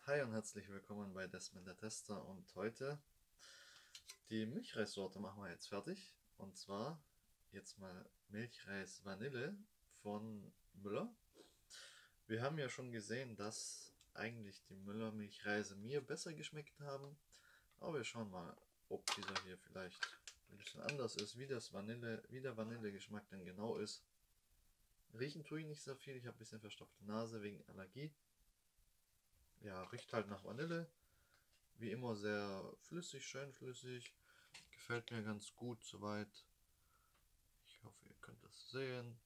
Hi und herzlich willkommen bei Desmond der Tester, und heute die Milchreissorte machen wir jetzt fertig. Und zwar jetzt mal Milchreis Vanille von Müller. Wir haben ja schon gesehen, dass eigentlich die Müller Milchreise mir besser geschmeckt haben. Aber wir schauen mal, ob dieser hier vielleicht ein bisschen anders ist, wie der Vanillegeschmack dann genau ist. Riechen tue ich nicht so viel, ich habe ein bisschen verstopfte Nase wegen Allergie. Ja, riecht halt nach Vanille. Wie immer sehr flüssig, schön flüssig. Gefällt mir ganz gut soweit. Ich hoffe, ihr könnt das sehen.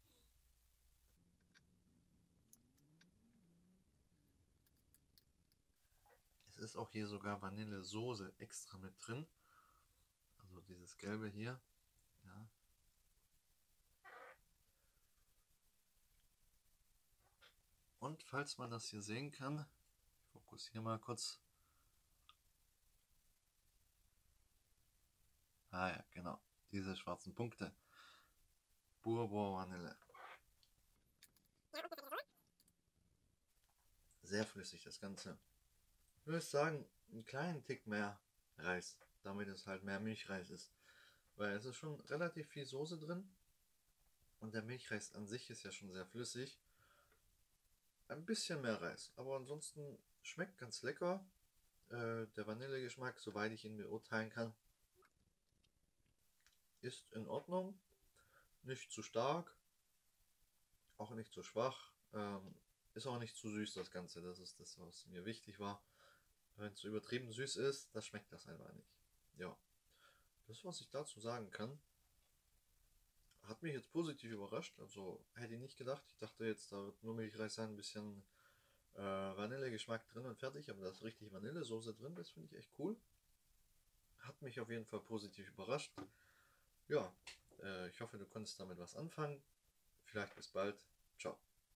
Es ist auch hier sogar Vanillesoße extra mit drin. Also dieses gelbe hier. Ja. Und falls man das hier sehen kann, ich fokussiere mal kurz. Ah ja, genau. Diese schwarzen Punkte. Bourbon Vanille. Sehr flüssig das Ganze. Ich würde sagen, einen kleinen Tick mehr Reis, damit es halt mehr Milchreis ist. Weil es ist schon relativ viel Soße drin und der Milchreis an sich ist ja schon sehr flüssig. Ein bisschen mehr Reis, aber ansonsten schmeckt ganz lecker. Der Vanillegeschmack, soweit ich ihn beurteilen kann, ist in Ordnung. Nicht zu stark, auch nicht zu schwach. Ist auch nicht zu süß das Ganze. Das ist das, was mir wichtig war. Wenn es so übertrieben süß ist, das schmeckt das einfach nicht. Ja, das ist, was ich dazu sagen kann. Hat mich jetzt positiv überrascht. Also hätte ich nicht gedacht. Ich dachte jetzt, da wird nur Milchreis sein, ein bisschen Vanillegeschmack drin und fertig. Aber da ist richtig Vanillesoße drin. Das finde ich echt cool. Hat mich auf jeden Fall positiv überrascht. Ja, ich hoffe, du konntest damit was anfangen. Vielleicht bis bald. Ciao.